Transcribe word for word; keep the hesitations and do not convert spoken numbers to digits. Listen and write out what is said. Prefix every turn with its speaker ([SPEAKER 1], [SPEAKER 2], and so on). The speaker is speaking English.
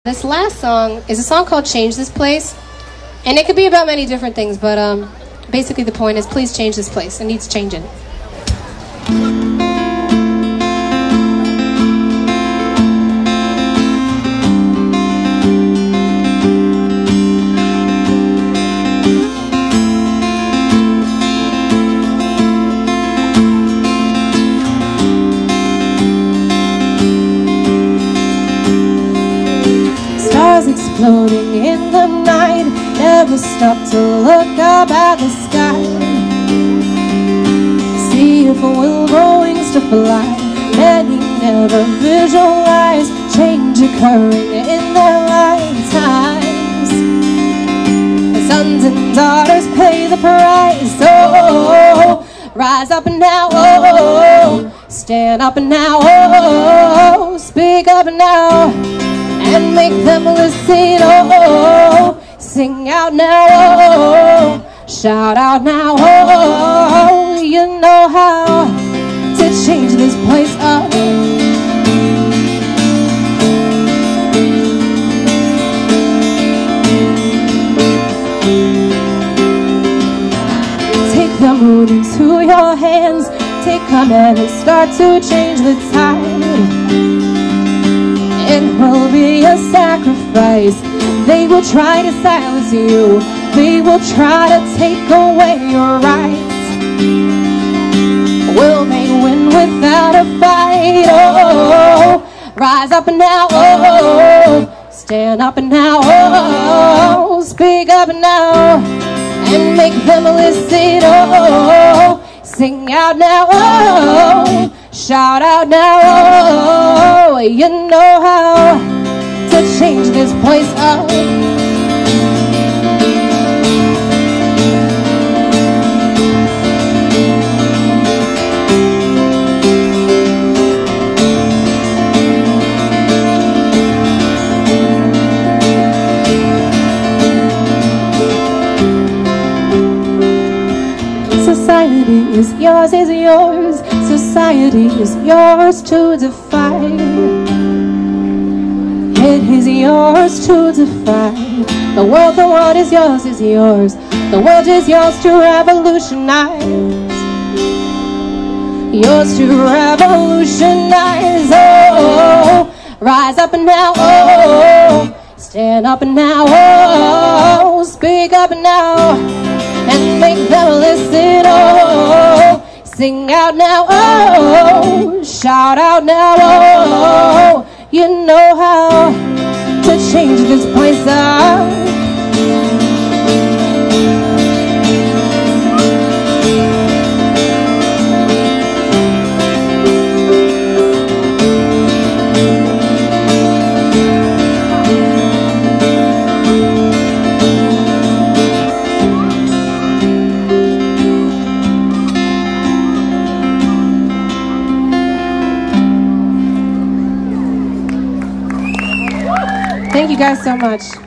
[SPEAKER 1] This last song is a song called Change This Place, and it could be about many different things, but um, basically the point is please change this place. It needs changing.
[SPEAKER 2] Exploding in the night, never stop to look up at the sky. See if we'll grow wings to fly. Many never visualize change occurring in their lifetimes. Sons and daughters pay the price. Oh, rise up and now, oh, stand up and now, oh, speak up and now, and make them listen, oh, sing out now, oh, shout out now, oh, you know how to change this place up. Take the mood into your hands, take command and start to change the tide. It will be a sacrifice. They will try to silence you. They will try to take away your rights. Will they win without a fight? Oh, rise up and now, oh, stand up and now, oh, speak up and now, and make them listen, oh, sing out now, oh, shout out now, oh, you know how to change this place up. Society is yours, is yours. Society is yours to define. It is yours to define. The world, the world is yours, is yours. The world is yours to revolutionize. Yours to revolutionize. Oh, rise up and now, oh, stand up and now, oh, speak up and now, and make them listen, oh, sing out now, oh, shout out now, oh, you know how to change this place up.
[SPEAKER 1] Thank you guys so much.